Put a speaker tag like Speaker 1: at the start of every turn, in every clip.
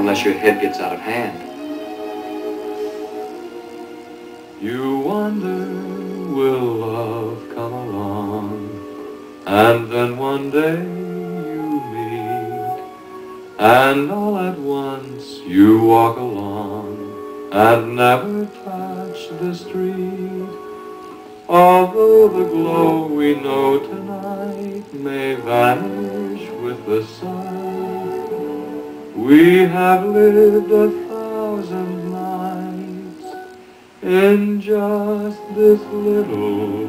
Speaker 1: unless your head gets out of hand.
Speaker 2: You wonder, will love come along? And then one day you meet, and all at once you walk along and never touch the street. Although the glow we know tonight may vanish with the sun, we have lived 1,000 nights in just this little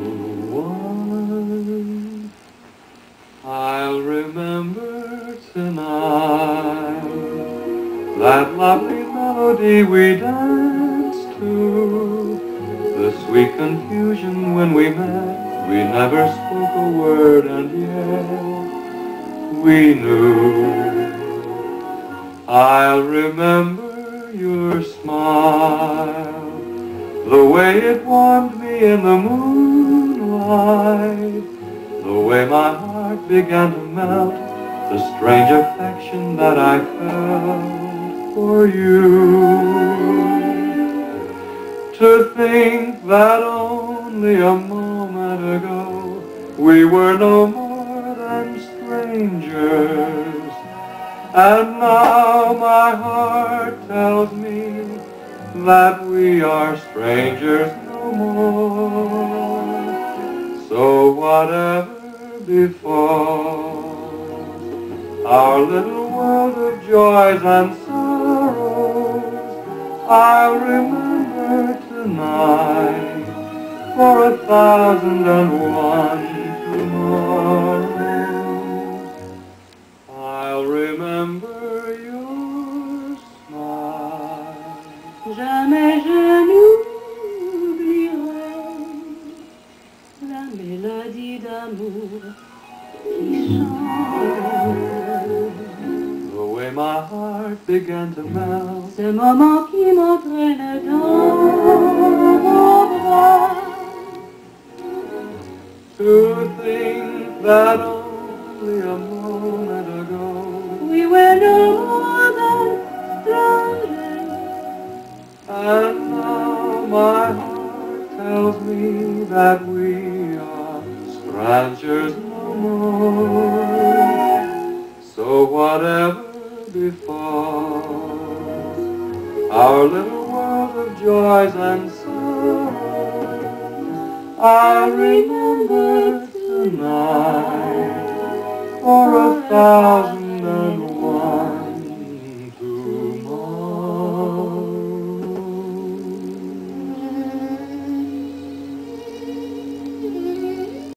Speaker 2: one. I'll remember tonight that lovely melody we danced to, the sweet confusion when we met. We never spoke a word, and yet we knew. I'll remember your smile, the way it warmed me in the moonlight, the way my heart began to melt, the strange affection that I felt for you. To think that only a moment ago we were no more than strangers, and now my heart tells me that we are strangers no more. So whatever befalls our little world of joys and sorrows, I'll remember tonight for 1,001 tomorrows. I'll remember your smile.
Speaker 3: Jamais je n'oublierai la mélodie d'amour qui chante.
Speaker 2: The way my heart began to melt,
Speaker 3: Ce moment qui m'entraîne dans vos bras.
Speaker 2: to think that only a moment ago
Speaker 3: We were no more than strangers,
Speaker 2: and now my heart tells me that we are strangers no more. So whatever befalls our little world of joys and sorrows, I'll remember tonight for 1,001